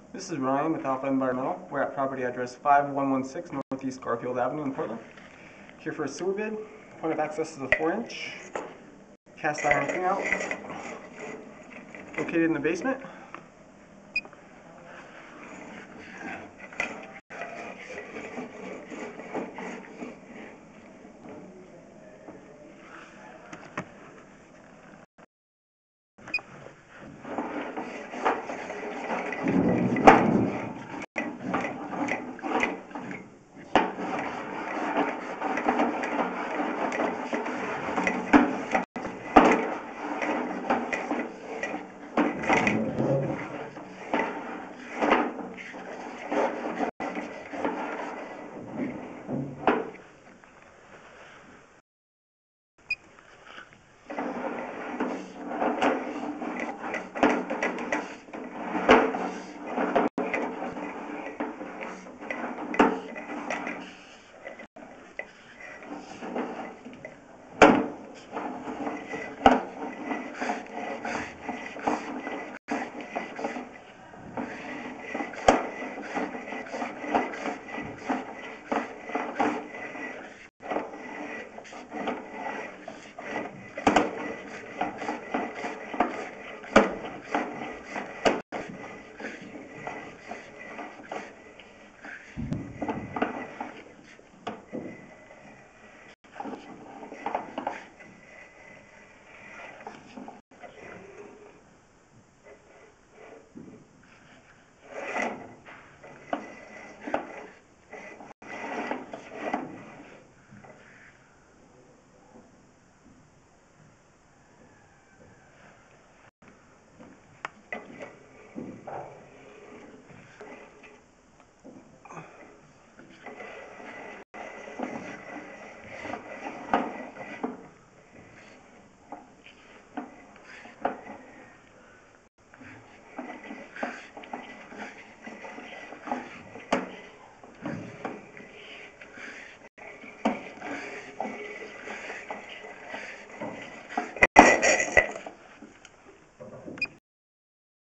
This is Ryan with Alpha Environmental. We're at property address 5116 Northeast Garfield Avenue in Portland. Here for a sewer bid. Point of access is a 4-inch cast iron cleanout located in the basement.